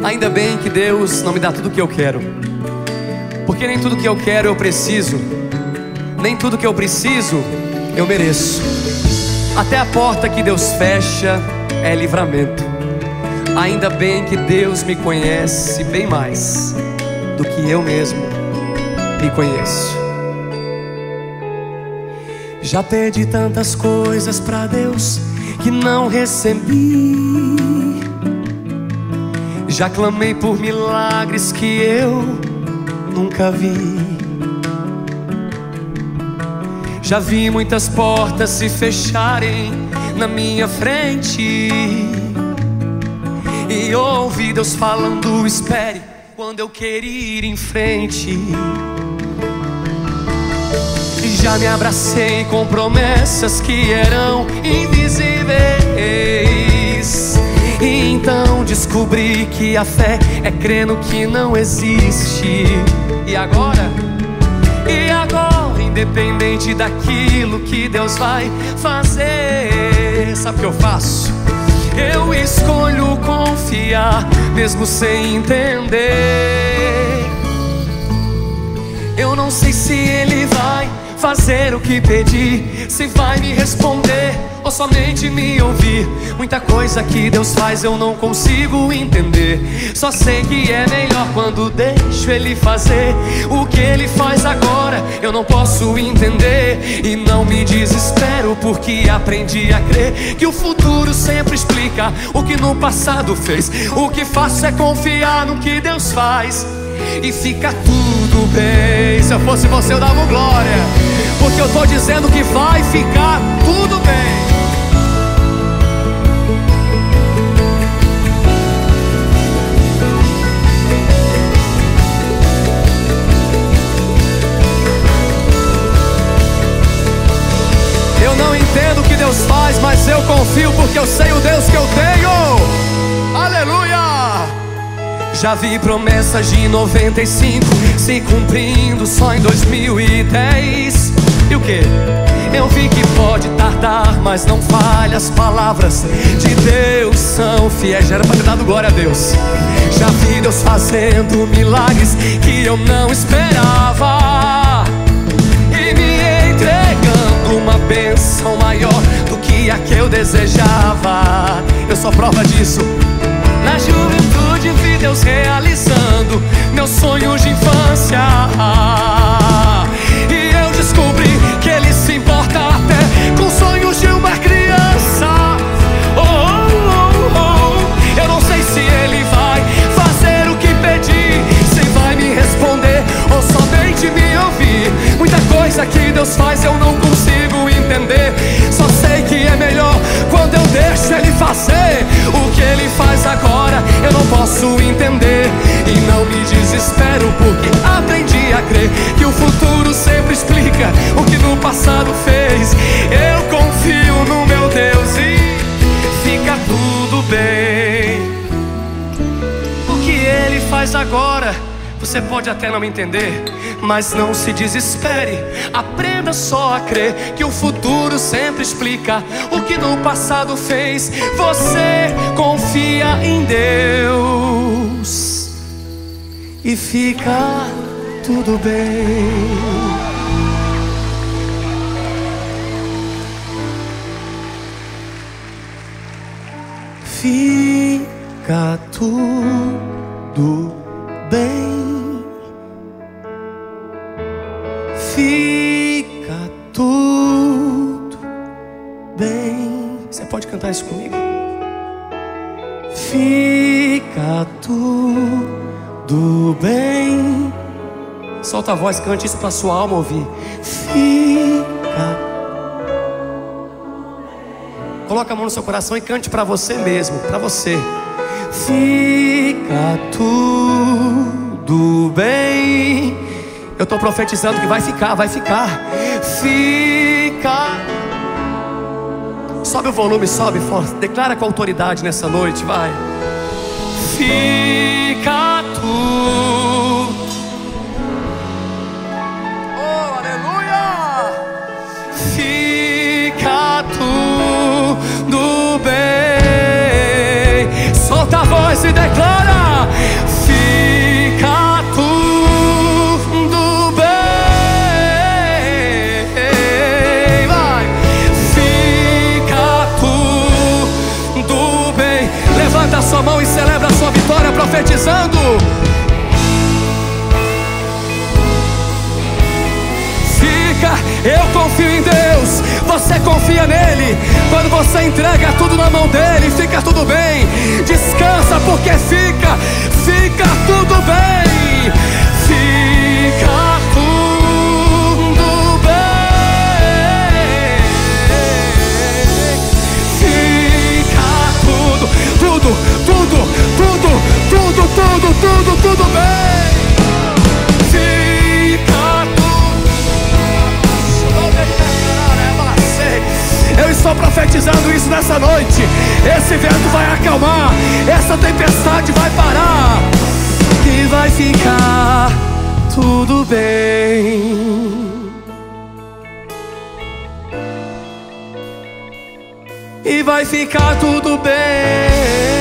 Ainda bem que Deus não me dá tudo o que eu quero, porque nem tudo que eu quero eu preciso, nem tudo que eu preciso eu mereço. Até a porta que Deus fecha é livramento. Ainda bem que Deus me conhece bem mais do que eu mesmo me conheço. Já pedi tantas coisas pra Deus que não recebi. Já clamei por milagres que eu nunca vi. Já vi muitas portas se fecharem na minha frente, e ouvi Deus falando: espere, quando eu queria ir em frente. Já me abracei com promessas que eram invisíveis, e então descobri que a fé é crer no que não existe. E agora, independente daquilo que Deus vai fazer, sabe o que eu faço? Eu escolho confiar, mesmo sem entender. Eu não sei se Ele vai fazer o que pedi, se vai me responder ou somente me ouvir. Muita coisa que Deus faz eu não consigo entender. Só sei que é melhor quando deixo Ele fazer. O que Ele faz agora eu não posso entender, e não me desespero, porque aprendi a crer que o futuro sempre explica o que no passado fez. O que faço é confiar no que Deus faz, e fica tudo bem. Se eu fosse você eu dava glória, porque eu tô dizendo que vai ficar tudo bem. Eu não entendo o que Deus faz, mas eu confio, porque eu sei o Deus que eu tenho. Aleluia! Já vi promessas de 95 se cumprindo só em 2010. E o que? Eu vi que pode tardar, mas não falha. As palavras de Deus são fiéis. Já era pra ter dado glória a Deus. Já vi Deus fazendo milagres que eu não esperava, e me entregando uma bênção maior do que a que eu desejava. Eu sou prova disso. Na juventude vi Deus realizando meus sonhos de infância, e eu descobri que Ele se importa até com sonhos de uma criança. Eu não sei se Ele vai fazer o que pedi, se vai me responder ou somente me ouvir. Muita coisa que Deus faz eu não consigo entender. Só sei que é melhor quando eu deixo Ele fazer. O que Ele faz agora eu não posso entender, e não me desespero, porque aprendi a crer que o futuro sempre explica o que no passado fez. Eu confio no meu Deus e fica tudo bem. O que Ele faz agora você pode até não entender, mas não se desespere. Aprenda só a crer que o futuro sempre explica o que no passado fez. Você confia em Deus e fica tudo bem. Fica tudo bem. Fica tudo bem. Você pode cantar isso comigo? Fica tudo bem. Solta a voz, cante isso pra sua alma ouvir. Fica. Coloca a mão no seu coração e cante pra você mesmo, pra você. Fica tudo bem. Eu estou profetizando que vai ficar, vai ficar. Fica. Sobe o volume, sobe forte. Declara com autoridade nessa noite, vai. Fica tudo. Oh, aleluia. Fica tudo bem. Solta a voz e declara. profetizando. Eu confio em Deus, você confia nele. Quando você entrega tudo na mão dele, fica tudo bem. Descansa porque fica tudo bem. Fica tudo bem. Fica tudo bem. Eu estou profetizando isso nessa noite. Esse vento vai acalmar, essa tempestade vai parar, e vai ficar tudo bem. E vai ficar tudo bem.